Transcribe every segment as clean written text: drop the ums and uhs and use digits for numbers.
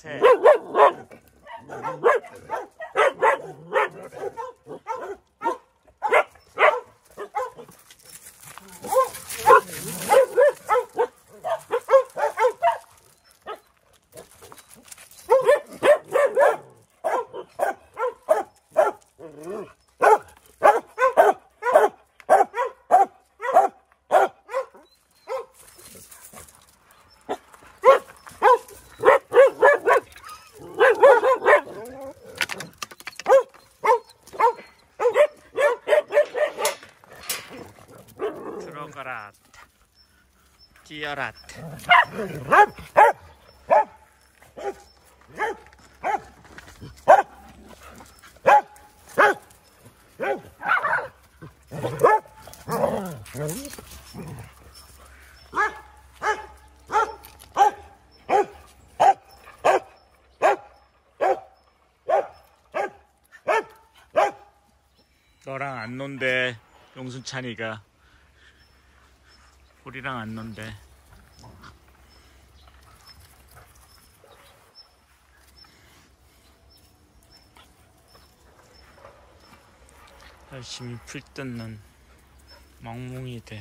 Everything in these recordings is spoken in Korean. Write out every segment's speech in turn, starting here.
새. 들어가라, 뛰어라. 너랑 안 논대, 용순찬이가. 우리랑 안 논대. 열심히 풀 뜯는 멍뭉이 돼.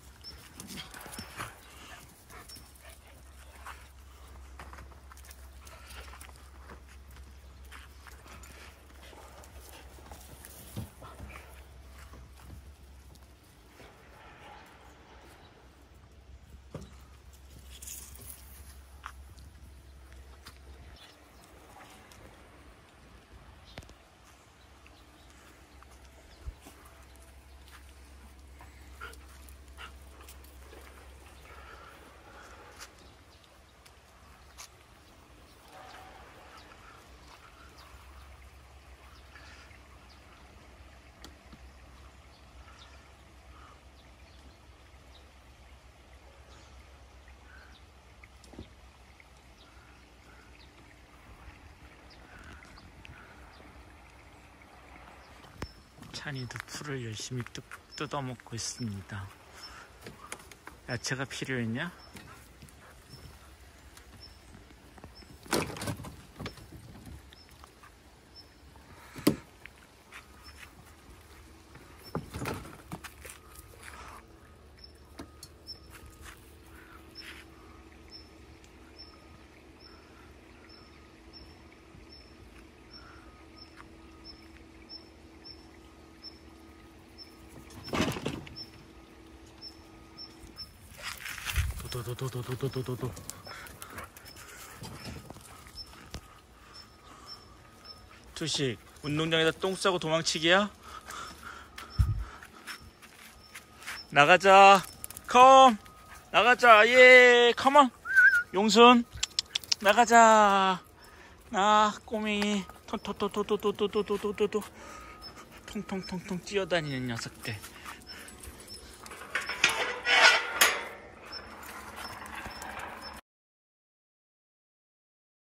찬이도 풀을 열심히 뜯어먹고 있습니다. 야채가 필요했냐? 도도도도도도도도도. 투식, 운동장에다 똥 싸고 도망치기야? 나가자. 컴. 나가자. 예. 컴온. 용순. 나가자. 꼬맹이. 통통통통통통통통통통 통통통통 뛰어다니는 녀석들.